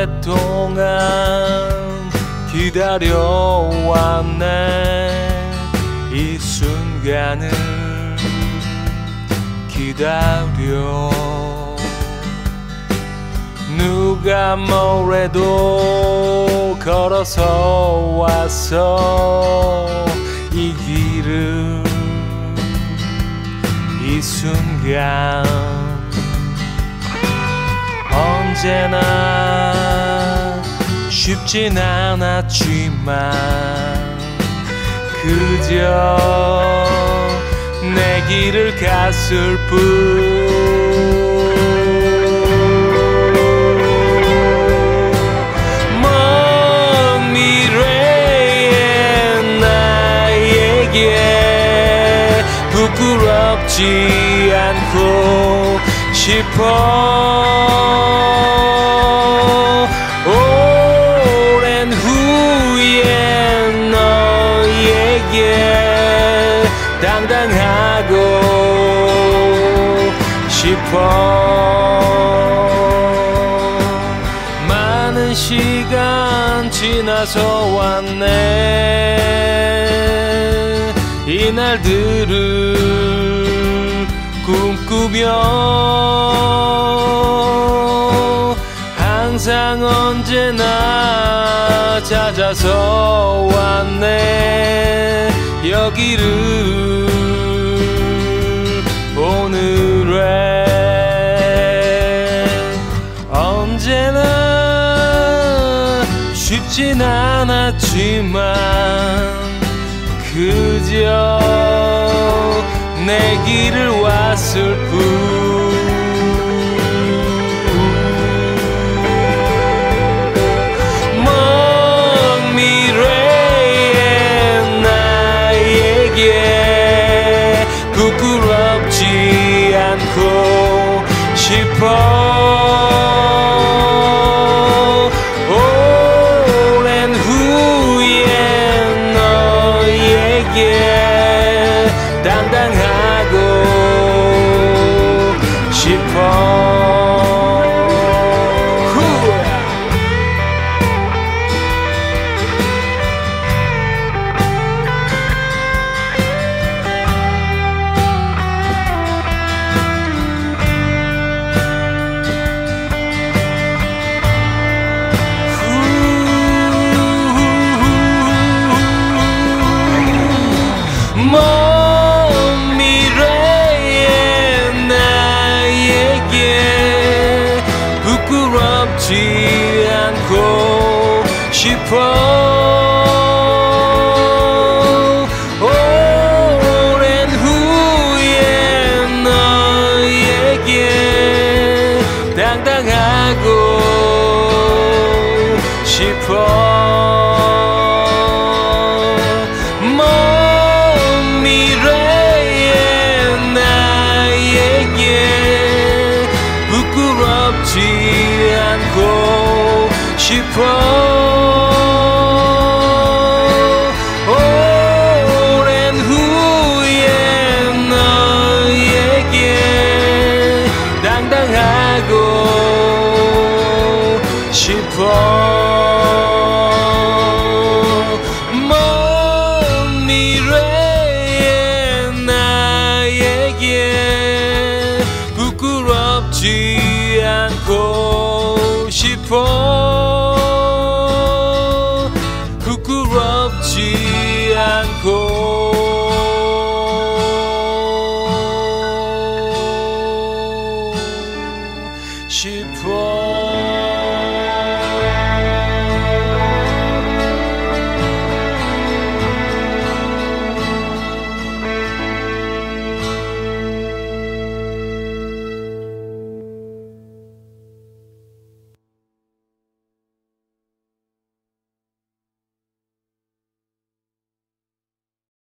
오랫동안 기다려왔네. 이 순간을 기다려. 누가 뭐래도 걸어서 왔어. 이 길을 이 순간 언제나 쉽진 않았지만 그저 내 길을 갔을 뿐. 먼 미래의 나에게 부끄럽지 않고 싶어. 오랜후에 너에게 당당하고 싶어. 많은 시간 지나서 왔네. 이날들을 꿈꾸며 항상 언제나 찾아서 왔네. 여기를 오늘의 언제나 쉽진 않았지만 그저 내 길을 왔을 뿐. 먼 미래의 나에게 부끄럽지 않고 싶어. 오랜 후에 너에게 당당하고 싶어. 먼 미래의 나에게 부끄럽지 않고 싶어. 오랜 후에 너에게 당당하고 싶어. 부끄럽지 않고 싶어. 오랜 후에 너에게 당당하고 싶어. 먼 미래의 나에게 부끄럽지 않고 싶어.